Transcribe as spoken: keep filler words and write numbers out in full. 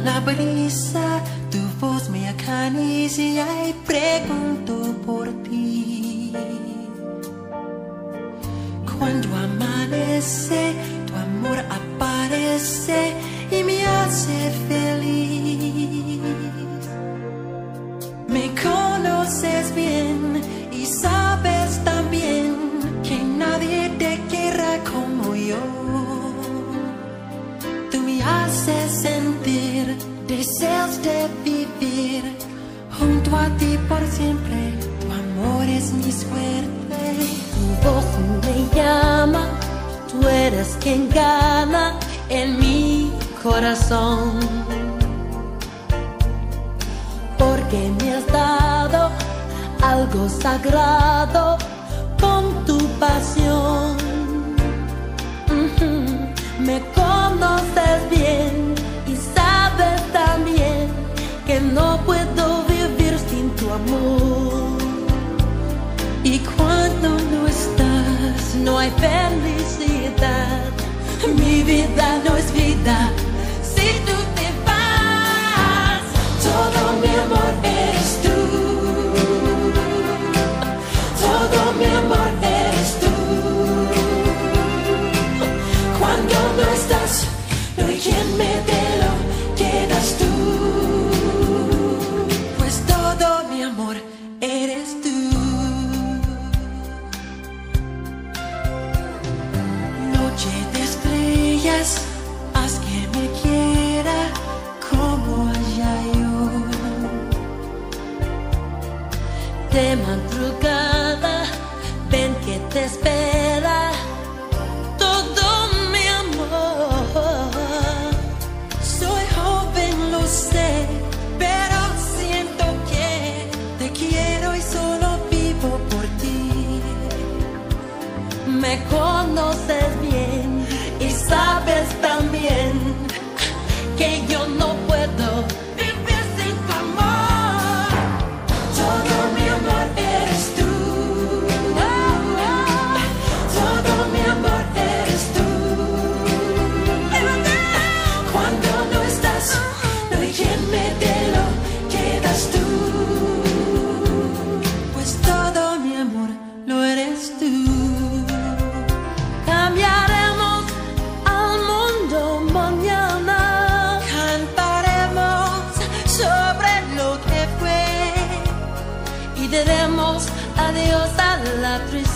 la brisa, tu voz me acaricia y pregunto por ti. Cuando amanece, tu amor aparece y me hace feliz. Me conoces bien y sabes también que nadie te quiera como yo. Tú me haces sentir deseos de vivir junto a ti por siempre. Tu amor es mi suerte. Tu voz me llama, tú eres quien gana en mi corazón. Porque me has dado algo sagrado con tu pasión. Mm-hmm. Me conoces bien y sabes también que no puedo vivir sin tu amor. Y cuando no estás, no hay felicidad. Mi vida no es vida si tú te vas. Todo mi amor eres tú. Todo mi amor eres tú. Cuando no estás, no hay quien me dé lo que das tú. Pues todo mi amor eres tú. Noche de estrellas, haz que me quiera como allá yo. De madrugada, ven que te espera todo mi amor. Soy joven, lo sé, pero siento que te quiero y solo vivo por ti. Me conoces bien y sabes también que yo no puedo vivir sin tu amor. Todo mi amor eres tú. Todo mi amor eres tú. Cuando no estás, no hay quien me dé lo que das tú. Pues todo mi amor lo eres tú. Cambiaremos al mundo mañana. Cantaremos sobre lo que fue y diremos adiós a la tristeza.